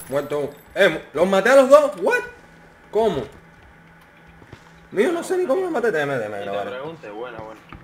Muerto. ¿Los maté a los dos? ¿What? ¿Cómo? Mío, no sé ni cómo los maté. Déjame Y te grabar. pregunté, buena.